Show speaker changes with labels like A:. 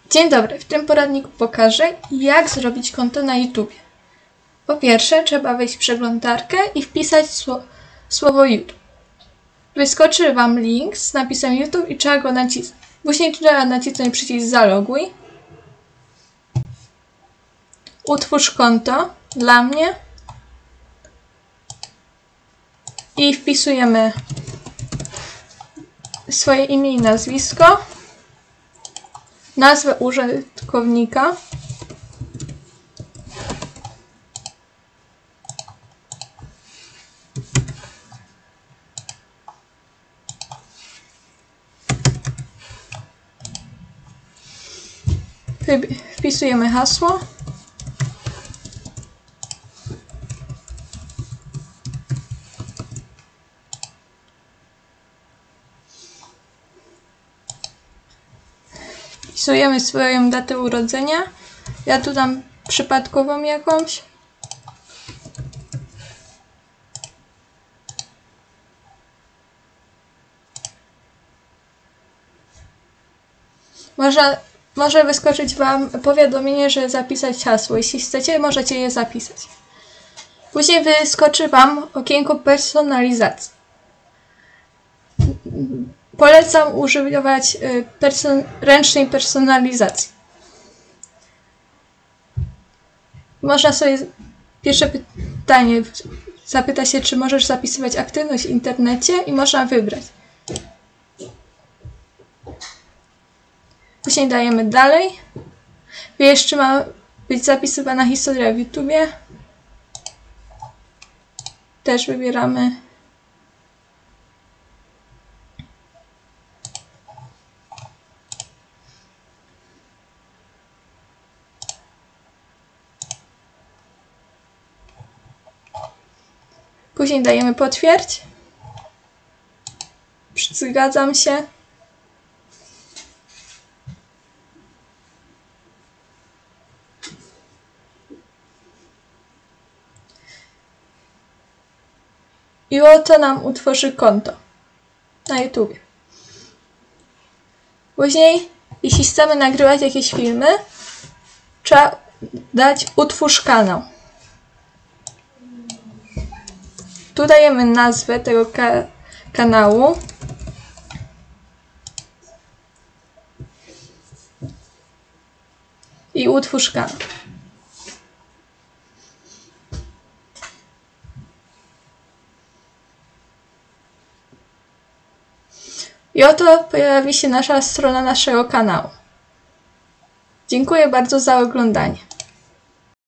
A: Dzień dobry, w tym poradniku pokażę, jak zrobić konto na YouTube. Po pierwsze, trzeba wejść w przeglądarkę i wpisać słowo YouTube. Wyskoczy Wam link z napisem YouTube i trzeba go nacisnąć. Później trzeba nacisnąć przycisk Zaloguj. Utwórz konto dla mnie. I wpisujemy swoje imię i nazwisko. Nazwę użytkownika. Wpisujemy hasło. Wpisujemy swoją datę urodzenia. Ja tu dam przypadkową jakąś. Może wyskoczyć Wam powiadomienie, że zapisać hasło. Jeśli chcecie, możecie je zapisać. Później wyskoczy Wam okienko personalizacji. Polecam używać ręcznej personalizacji. Można sobie pierwsze pytanie zapyta się, czy możesz zapisywać aktywność w internecie i można wybrać. Później dajemy dalej. Jeszcze ma być zapisywana historia w YouTubie. Też wybieramy. Później dajemy potwierdź. Zgadzam się. I oto nam utworzy konto na YouTube. Później, jeśli chcemy nagrywać jakieś filmy, trzeba dać utwórz kanał. Tu dajemy nazwę tego kanału. I utwórz kanał. I oto pojawi się nasza strona naszego kanału. Dziękuję bardzo za oglądanie.